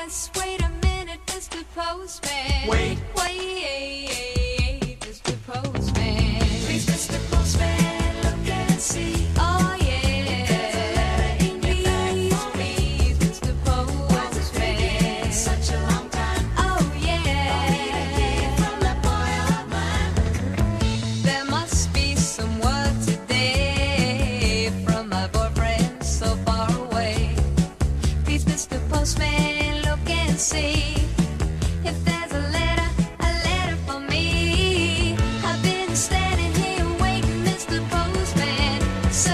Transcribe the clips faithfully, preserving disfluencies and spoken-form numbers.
yes, wait a minute, Mister Postman. Wait. Wait, Mister Postman. Please, Mister Postman, look and see. Oh, yeah. There's a letter in your bag for me. Please, Mister Postman. Why's it taking such a long time? Oh, For me to yeah. hear from that boy of mine. There must be some word today from my boyfriend so far away. Please, Mister Postman, look and see if there's a letter, a letter for me. I've been standing here waiting, Mister Postman, so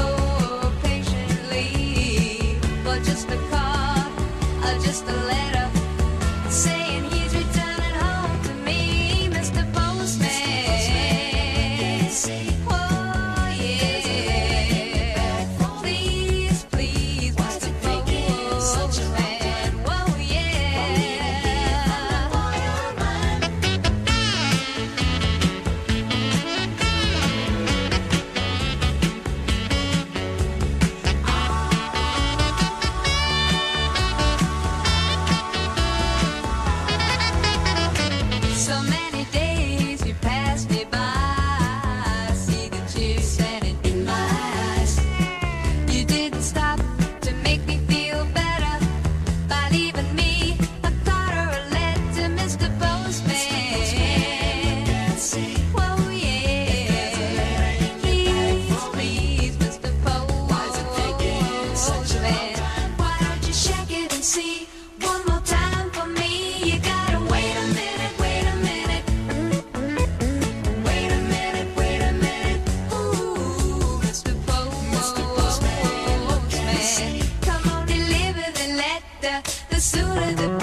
patiently for just a card or just a letter saying he's returning home to me, Mister Postman. Oh, yeah. Please, please, Mister Postman. Oh, yeah. So many days you passed me by. I see the tears standing in my eyes. You didn't stop to make me feel better by leaving me a card or a letter, Mister Postman. Oh, yeah. Please, please, Mister Postman. Why don't you check it and see one more time for me? You gotta wait a minute, wait a minute. Wait a minute, wait a minute. Ooh, Mister Postman. Come on, deliver the letter. The sooner the better.